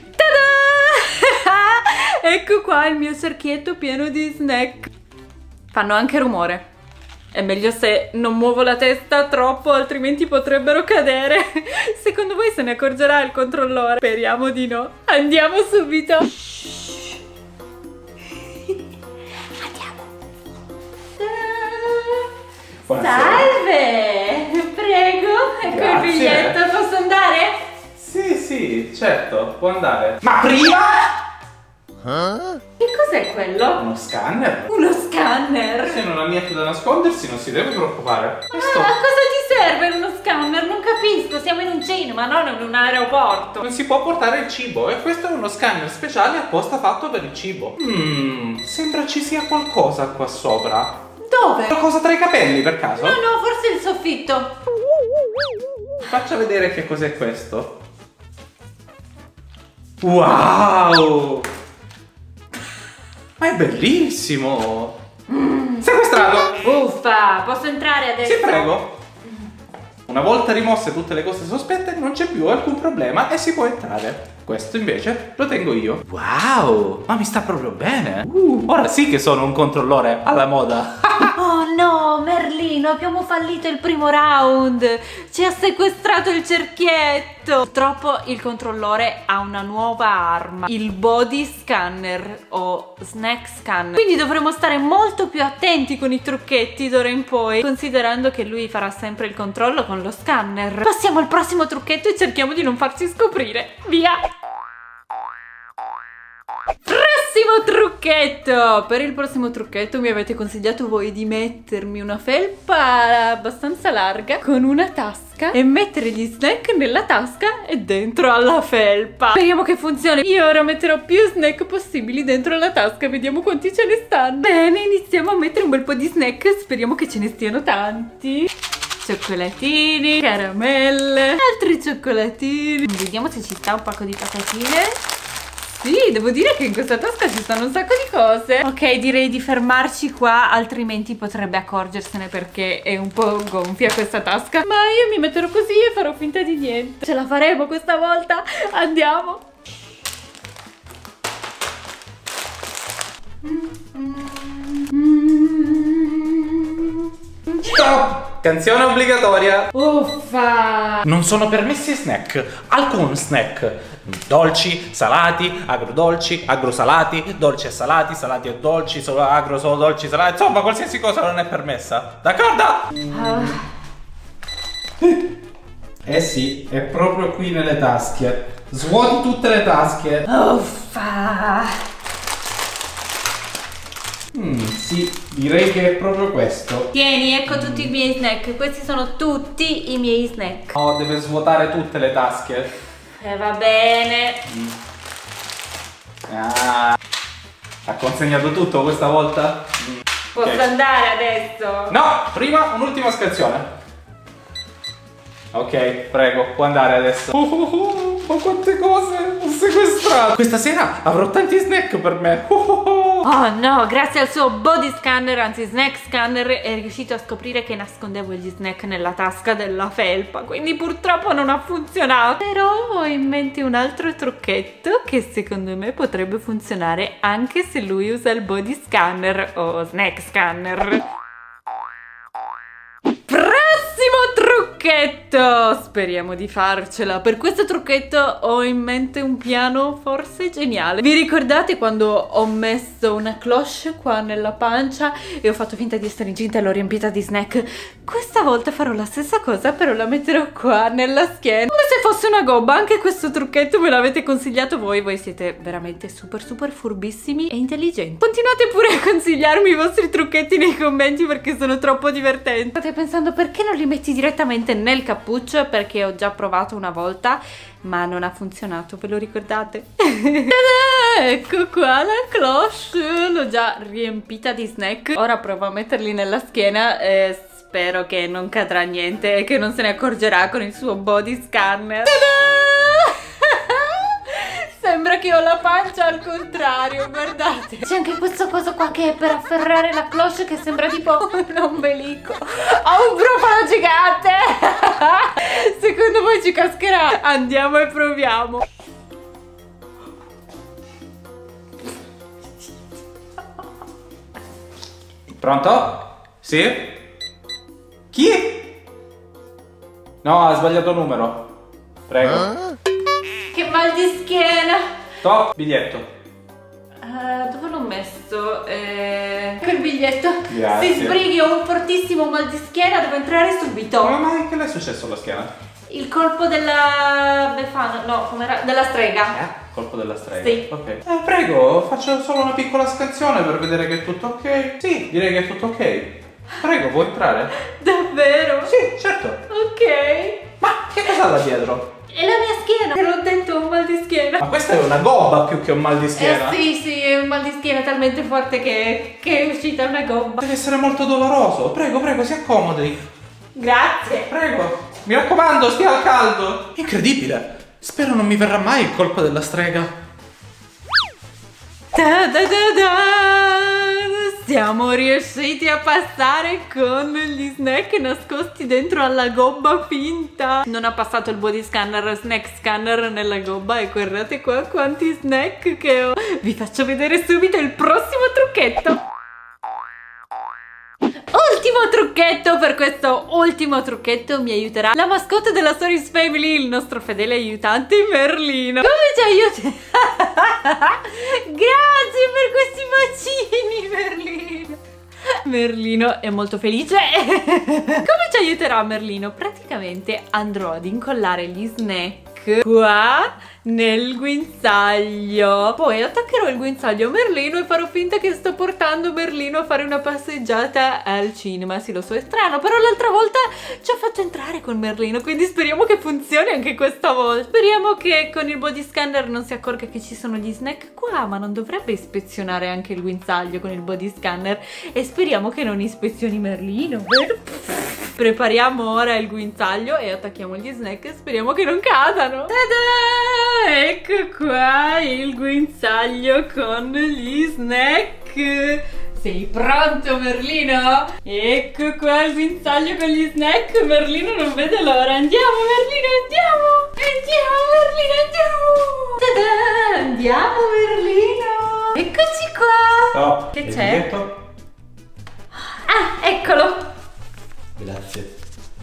Tada! Ecco qua il mio cerchietto pieno di snack. Fanno anche rumore. È meglio se non muovo la testa troppo, altrimenti potrebbero cadere. Secondo voi se ne accorgerà il controllore? Speriamo di no. Andiamo subito. Andiamo. Buonasera. Salve, prego, ecco il Grazie. biglietto, posso andare? Sì, sì, certo, può andare. Ma prima... Che cos'è quello? Uno scanner. Uno scanner. Se non ha niente da nascondersi non si deve preoccupare. Questo Ah, cosa ti serve uno scanner? Non capisco, siamo in un cinema, non in un aeroporto. non si può portare il cibo e questo è uno scanner speciale apposta fatto per il cibo. Mmm, sembra ci sia qualcosa qua sopra. Dove? Qualcosa tra i capelli per caso? No, no, forse il soffitto. Faccia vedere che cos'è questo. Wow! Ma è bellissimo! Mm. Sequestrato! Uffa, posso entrare adesso? Sì, prego! Una volta rimosse tutte le cose sospette non c'è più alcun problema e si può entrare. Questo invece lo tengo io. Wow! Ma mi sta proprio bene! Uh, ora sì che sono un controllore alla moda! Oh no, Merlino, abbiamo fallito il primo round. Ci ha sequestrato il cerchietto. Purtroppo il controllore ha una nuova arma, il body scanner o snack scanner. Quindi dovremo stare molto più attenti con i trucchetti d'ora in poi, considerando che lui farà sempre il controllo con lo scanner. Passiamo al prossimo trucchetto e cerchiamo di non farci scoprire. Via! Prossimo trucchetto! Per il prossimo trucchetto mi avete consigliato voi di mettermi una felpa abbastanza larga con una tasca e mettere gli snack nella tasca e dentro alla felpa. Speriamo che funzioni. Io ora metterò più snack possibili dentro la tasca e vediamo quanti ce ne stanno. Bene, iniziamo a mettere un bel po' di snack. Speriamo che ce ne stiano tanti. Cioccolatini, caramelle, altri cioccolatini. Vediamo se ci sta un pacco di patatine. Sì, devo dire che in questa tasca ci stanno un sacco di cose. Ok, direi di fermarci qua, altrimenti potrebbe accorgersene perché è un po' gonfia questa tasca. Ma io mi metterò così e farò finta di niente. Ce la faremo questa volta? Andiamo. Stop! canzone obbligatoria. Uffa. Non sono permessi snack, alcun snack. Dolci, salati, agrodolci, agrosalati, dolci e salati, salati e dolci, solo agro, solo dolci, salati. Insomma, qualsiasi cosa non è permessa. D'accordo? Ah. Eh sì, è proprio qui nelle tasche. Svuoti tutte le tasche. Uffa. Mm, sì, direi che è proprio questo. Tieni, ecco tutti i miei snack. Questi sono tutti i miei snack. No, deve svuotare tutte le tasche. E eh, va bene. Mm. Ah, ha consegnato tutto questa volta? Mm. Posso Okay. andare adesso? No, prima un'ultima scansione. Ok, prego, può andare adesso. Oh, oh, oh, ma quante cose ho sequestrato. Questa sera avrò tanti snack per me. Oh, oh, oh. Oh no, grazie al suo body scanner, anzi snack scanner, è riuscito a scoprire che nascondevo gli snack nella tasca della felpa, quindi purtroppo non ha funzionato. Però ho in mente un altro trucchetto che secondo me potrebbe funzionare anche se lui usa il body scanner o snack scanner. Prossimo trucchetto! Speriamo di farcela. Per questo trucchetto ho in mente un piano forse geniale. Vi ricordate quando ho messo una cloche qua nella pancia e ho fatto finta di essere incinta e l'ho riempita di snack? Questa volta farò la stessa cosa, però la metterò qua nella schiena come se fosse una gobba. Anche questo trucchetto me l'avete consigliato voi. Voi siete veramente super super furbissimi e intelligenti. Continuate pure a consigliarmi i vostri trucchetti nei commenti perché sono troppo divertenti. State pensando perché non li metti direttamente nel cappuccio? Perché ho già provato una volta ma non ha funzionato, ve lo ricordate? Ecco qua la cloche, l'ho già riempita di snack. Ora provo a metterli nella schiena e spero che non cadrà niente e che non se ne accorgerà con il suo body scanner. Sembra che ho la pancia al contrario, guardate. C'è anche questo coso qua che è per afferrare la cloche che sembra tipo un ombelico. Ho un brufolo gigante. Secondo voi ci cascherà? Andiamo e proviamo. Pronto? Sì? Chi? No, ha sbagliato numero. Prego. Che mal di schiena. Top, biglietto. Uh, dove l'ho messo? Eh... Quel biglietto. Grazie. Si sbrighi, ho un fortissimo mal di schiena, devo entrare subito. Come mai? Che le è successo alla schiena? Il colpo della Befana, no, com'era? Della strega. Eh? Colpo della strega? Sì. Ok. Eh, prego, faccio solo una piccola scansione per vedere che è tutto ok. Sì, direi che è tutto ok. Prego, vuoi entrare? Davvero? Sì, certo. Ok. Ma che cos'ha là dietro? È la mia schiena. Te l'ho detto, ho un mal di schiena. Ma questa è una gobba più che un mal di schiena. Eh sì, sì, è un mal di schiena talmente forte che, che è uscita una gobba. Deve essere molto doloroso. Prego, prego, si accomodi. Grazie. Prego. Mi raccomando, stia al caldo. Incredibile. Spero non mi verrà mai il colpo della strega. Ta da da da. Siamo riusciti a passare con gli snack nascosti dentro alla gobba finta. Non ha passato il body scanner, snack scanner nella gobba e guardate qua quanti snack che ho. Vi faccio vedere subito il prossimo trucchetto. Ultimo trucchetto, per questo ultimo trucchetto mi aiuterà la mascotte della Stories Family, il nostro fedele aiutante Merlino. Come ci aiuti? Grazie per questi bacini, Merlino. Merlino è molto felice. Come ci aiuterà Merlino? Praticamente andrò ad incollare gli snack qua nel guinzaglio. Poi attaccherò il guinzaglio a Merlino e farò finta che sto portando Merlino a fare una passeggiata al cinema. Sì, lo so, è strano, però l'altra volta ci ho fatto entrare con Merlino, quindi speriamo che funzioni anche questa volta. Speriamo che con il body scanner non si accorga che ci sono gli snack qua, ma non dovrebbe ispezionare anche il guinzaglio con il body scanner. E speriamo che non ispezioni Merlino, vero? Prepariamo ora il guinzaglio e attacchiamo gli snack e speriamo che non cadano. Ta-da! Ecco qua il guinzaglio con gli snack. Sei pronto, Merlino? Ecco qua il guinzaglio con gli snack. Merlino non vede l'ora. Andiamo, Merlino, andiamo. Andiamo, Merlino, andiamo. Ta-da! Andiamo, Merlino. Eccoci qua. Oh, che il c'è? biglietto? Ah, eccolo. Grazie.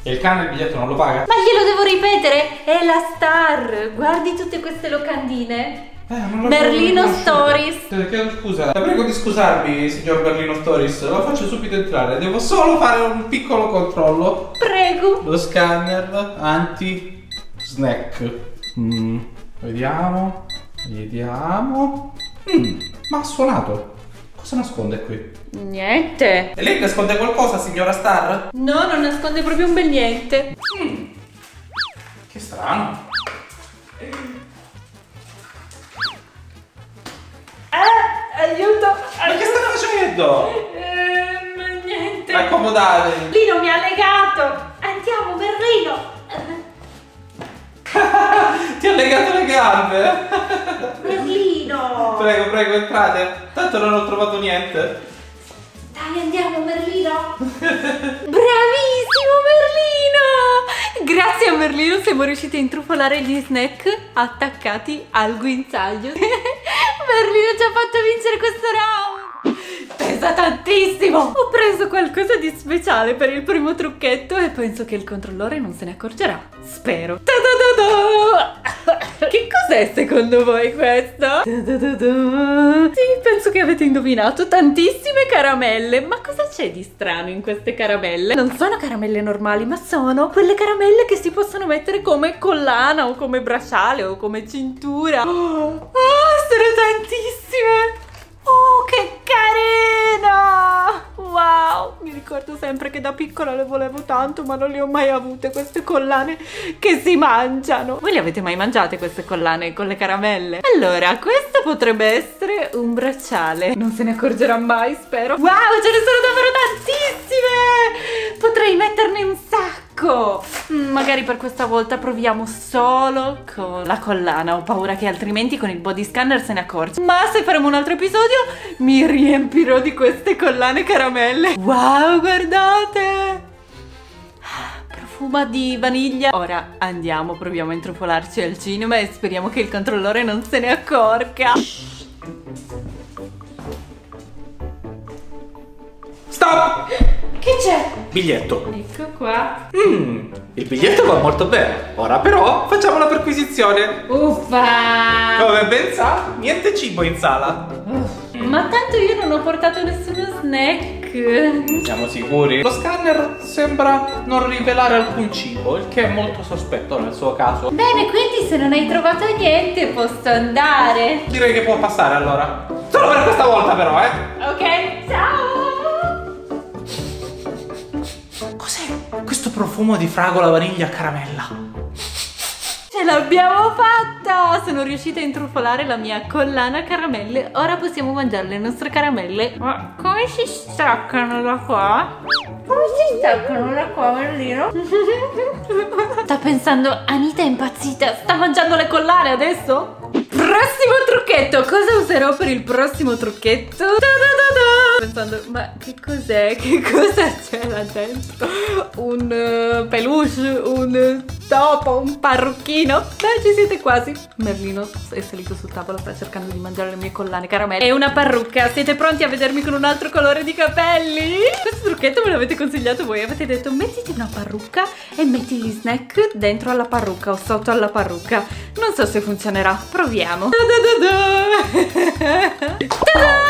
E il cane il biglietto non lo paga? Ma glielo devo ripetere? È la star. Guardi tutte queste locandine. Eh, non lo Merlino so, Stories. Ti chiedo scusa. La prego di scusarmi, signor Merlino Stories. Lo faccio subito entrare. Devo solo fare un piccolo controllo. Prego. Lo scanner anti-snack. Mm, vediamo. Vediamo. Mm, ma ha suonato. Cosa nasconde qui? Niente. E lei nasconde qualcosa, signora Star? No, non nasconde proprio un bel niente. Mm, che strano. Ah, aiuto. Ma che sta facendo? Ehm, niente. Accomodate. Merlino mi ha legato. Andiamo, Merlino. Ti ha legato le gambe. Merlino. Prego, prego, entrate. Tanto non ho trovato niente. Dai, andiamo, Merlino. Bravissimo Merlino! Grazie a Merlino siamo riusciti a intrufolare gli snack attaccati al guinzaglio. Merlino ci ha fatto vincere questo round! Pesa tantissimo! Ho preso qualcosa di speciale per il primo trucchetto e penso che il controllore non se ne accorgerà. Spero. Ta-da-da-da! Che cos'è secondo voi questo? Ta-da-da-da! Sì, penso che avete indovinato, tantissime caramelle. Ma cosa c'è di strano in queste caramelle? Non sono caramelle normali, ma sono quelle caramelle che si possono mettere come collana o come bracciale o come cintura. Oh, sono tantissime! Oh, che carina! Wow! Mi ricordo sempre che da piccola le volevo tanto, ma non le ho mai avute queste collane che si mangiano. Voi le avete mai mangiate queste collane con le caramelle? Allora, questo potrebbe essere un bracciale. Non se ne accorgerà mai, spero. Wow, ce ne sono davvero tantissime! Potrei metterne un sacco. Mm, magari per questa volta proviamo solo con la collana. Ho paura che altrimenti con il body scanner se ne accorge. Ma se faremo un altro episodio mi riempirò di queste collane caramelle. Wow, guardate! Profuma di vaniglia. Ora andiamo, proviamo a intrufolarci al cinema e speriamo che il controllore non se ne accorga. Stop! Che c'è? Biglietto. Ecco qua. Mm, il biglietto va molto bene. Ora però facciamo la perquisizione. Uffa! Come ben sa, niente cibo in sala. Ma tanto io non ho portato nessuno snack. Siamo sicuri? Lo scanner sembra non rivelare alcun cibo, il che è molto sospetto nel suo caso. Bene, quindi se non hai trovato niente posso andare. Direi che può passare allora. Solo per questa volta però, eh. Ok, ciao. Cos'è questo profumo di fragola, vaniglia, caramella? Ce l'abbiamo fatta! Sono riuscita a intrufolare la mia collana caramelle. Ora possiamo mangiare le nostre caramelle. Ma come si staccano da qua? Come si staccano da qua, Merlino? Sta pensando, Anita è impazzita. Sta mangiando le collane adesso? Prossimo trucchetto. Cosa userò per il prossimo trucchetto? Ta-da-da-da! Pensando, ma che cos'è? Che cosa c'è là dentro? Un uh, peluche, un topo, un parrucchino? Beh, ci siete quasi. Merlino è salito sul tavolo, sta cercando di mangiare le mie collane caramelle. E una parrucca. Siete pronti a vedermi con un altro colore di capelli? Questo trucchetto me l'avete consigliato voi. Avete detto, mettiti una parrucca e metti gli snack dentro alla parrucca o sotto alla parrucca. Non so se funzionerà. Proviamo. Ta-da-da-da! Ta-da!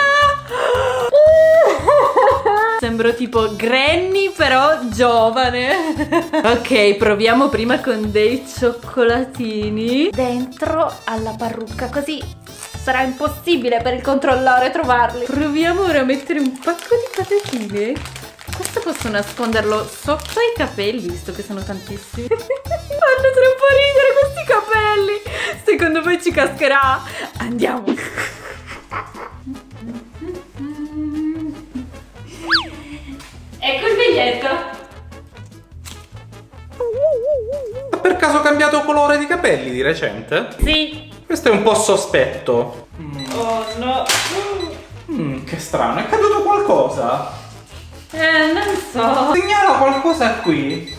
Sembro tipo Granny però giovane. Ok, proviamo prima con dei cioccolatini dentro alla parrucca, così sarà impossibile per il controllore trovarli. Proviamo ora a mettere un pacco di patatine. Questo posso nasconderlo sotto i capelli, visto che sono tantissimi. Fanno troppo ridere questi capelli. Secondo voi ci cascherà? Andiamo. Ecco il biglietto. Ha per caso cambiato colore di capelli di recente? Sì. Questo è un po' sospetto. Oh no. Mm, che strano, è caduto qualcosa. Eh, non so. Segnala qualcosa qui.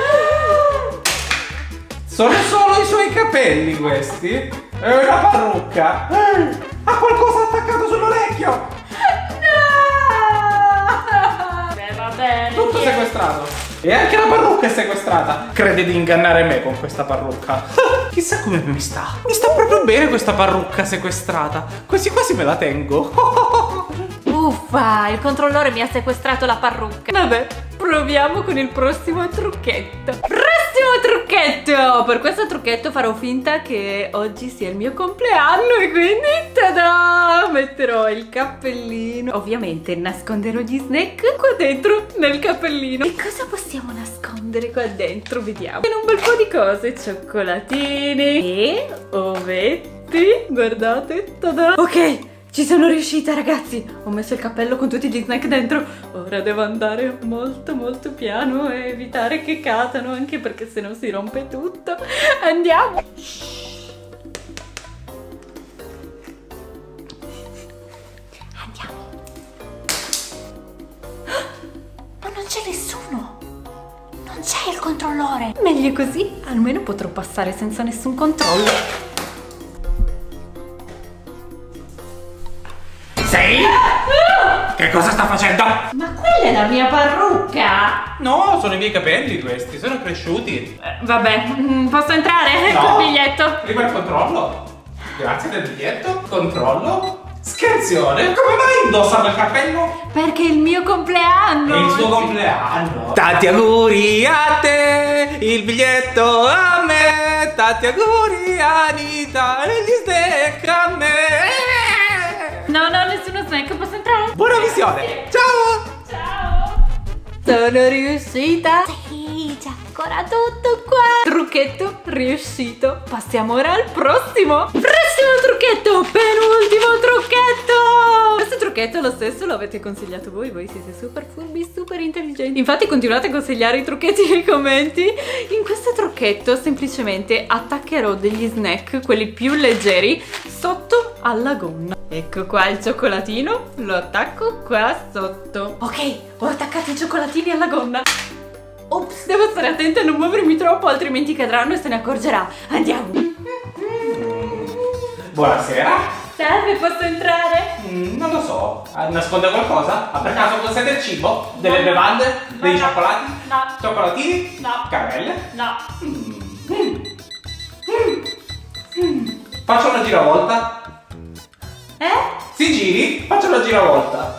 Sono solo i suoi capelli questi. È una parrucca. Ha qualcosa attaccato sull'orecchio. No! Beh, va bene. Tutto niente. sequestrato. E anche la parrucca è sequestrata. Crede di ingannare me con questa parrucca. Chissà come mi sta. Mi sta proprio bene questa parrucca sequestrata. Quasi quasi me la tengo. Uffa, il controllore mi ha sequestrato la parrucca. Vabbè, proviamo con il prossimo trucchetto. Prossimo trucchetto! Per questo trucchetto farò finta che oggi sia il mio compleanno e quindi tada! Metterò il cappellino. Ovviamente nasconderò gli snack qua dentro nel cappellino. E cosa possiamo nascondere qua dentro? Vediamo. E un bel po' di cose, cioccolatini e ovetti. Guardate, tada! Ok! Ci sono riuscita, ragazzi! Ho messo il cappello con tutti gli snack dentro. Ora devo andare molto molto piano e evitare che cadano, anche perché sennò si rompe tutto. Andiamo! Andiamo! Ma non c'è nessuno! Non c'è il controllore! Meglio così, almeno potrò passare senza nessun controllo. Sei? Che cosa sta facendo? Ma quella è la mia parrucca! No, sono i miei capelli questi, sono cresciuti. Eh, vabbè, mm, posso entrare? No. Col biglietto? Prima il controllo. Grazie del biglietto. Controllo. Scherzione. Come mai indossano il cappello? Perché è il mio compleanno! È il suo compleanno. Tanti auguri a te, il biglietto a me. Tanti auguri a Anita e gli snack a me. No, no, nessuno snack, posso entrare? Buona visione. Ciao. Ciao! Sono riuscita! Sì, c'è ancora tutto qua! Trucchetto riuscito! Passiamo ora al prossimo! Prossimo trucchetto! Penultimo trucchetto! Questo trucchetto lo stesso lo avete consigliato voi, voi siete super furbi, super intelligenti. Infatti continuate a consigliare i trucchetti nei commenti. In questo trucchetto semplicemente attaccherò degli snack, quelli più leggeri, sotto alla gonna. Ecco qua il cioccolatino, lo attacco qua sotto. Ok, ho attaccato i cioccolatini alla gonna. Ops, devo stare attenta a non muovermi troppo, altrimenti cadranno e se ne accorgerà. Andiamo. Buonasera. Salve, posso entrare? Mm, non lo so. Ah, nasconde qualcosa? Ha per caso con sé del cibo? Delle no. bevande? No, dei no. cioccolati? No. Cioccolatini? No. Caramelle? No. Mm. Mm. Mm. Faccio una giravolta. Eh? Si giri? Faccio una giravolta.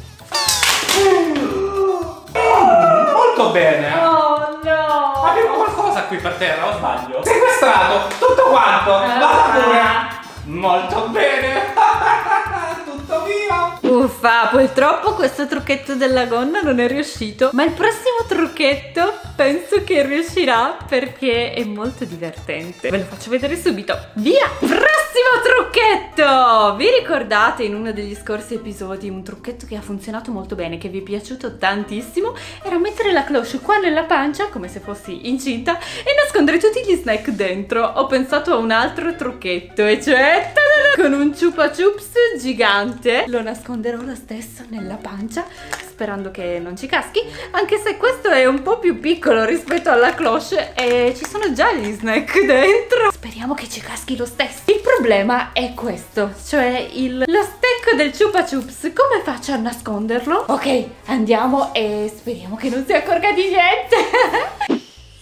Mm. Molto bene. Oh no. Abbiamo qualcosa qui per terra, o sbaglio? Sequestrato, tutto quanto. Ah. Vada pure. Molto bene. Tutto mio. Uffa, purtroppo questo trucchetto della gonna non è riuscito. Ma il prossimo trucchetto penso che riuscirà, perché è molto divertente. Ve lo faccio vedere subito. Via! Prossimo trucchetto! Vi ricordate in uno degli scorsi episodi un trucchetto che ha funzionato molto bene, che vi è piaciuto tantissimo? Era mettere la cloche qua nella pancia, come se fossi incinta, e nascondere tutti gli snack dentro. Ho pensato a un altro trucchetto, e cioè ta-da-da, con un chupa chups gigante. Lo nasconderò lo stesso nella pancia, sperando che non ci caschi, anche se questo è un po' più piccolo rispetto alla cloche e ci sono già gli snack dentro. Speriamo che ci caschi lo stesso. Il problema è questo, cioè il lo stecco del chupa chups. Come faccio a nasconderlo? Ok, andiamo e speriamo che non si accorga di niente.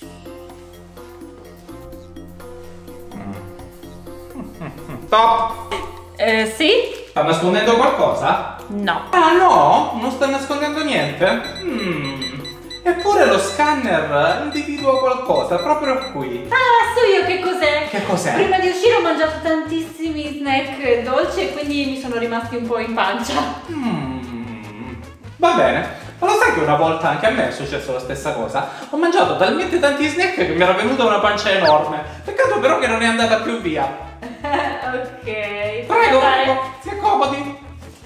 Stop! Eh, sì? Sta nascondendo qualcosa? No. Ah no? Non sta nascondendo niente? Hmm. Eppure lo scanner individua qualcosa proprio qui. Ah, so io che cos'è. Che cos'è? Prima di uscire ho mangiato tantissimi snack dolci e quindi mi sono rimasti un po' in pancia. Hmm. Va bene. Ma lo sai che una volta anche a me è successo la stessa cosa? Ho mangiato talmente tanti snack che mi era venuta una pancia enorme. Peccato però che non è andata più via. Ok. Prego, prego, si accomodi.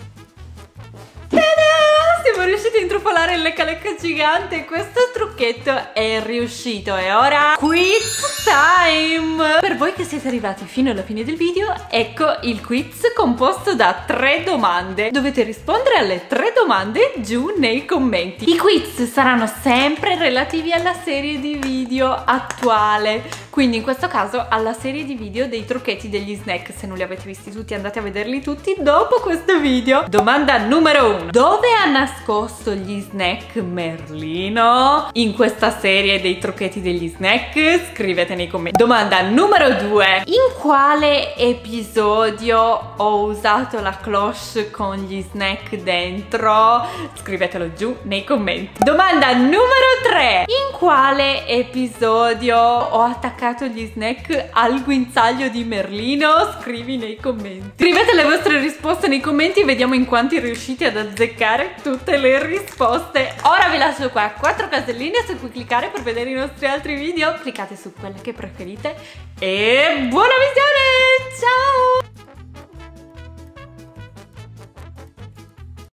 Ta-da! Siamo riusciti a intrufolare il lecca lecca gigante. Questo trucchetto è riuscito. E ora quiz time. Per voi che siete arrivati fino alla fine del video, ecco il quiz composto da tre domande. Dovete rispondere alle tre domande giù nei commenti. I quiz saranno sempre relativi alla serie di video attuale. quindi in questo caso alla serie di video dei trucchetti degli snack. Se non li avete visti tutti andate a vederli tutti dopo questo video. Domanda numero uno: dove ha nascosto gli snack Merlino in questa serie dei trucchetti degli snack? Scrivete nei commenti. Domanda numero due: in quale episodio ho usato la cloche con gli snack dentro? Scrivetelo giù nei commenti. Domanda numero tre: in quale episodio ho attaccato gli snack al guinzaglio di Merlino? Scrivi nei commenti. Scrivete le vostre risposte nei commenti e vediamo in quanti riuscite ad azzeccare tutte le risposte. Ora vi lascio qua quattro caselline su cui cliccare per vedere i nostri altri video. Cliccate su quelle che preferite e buona visione! Ciao!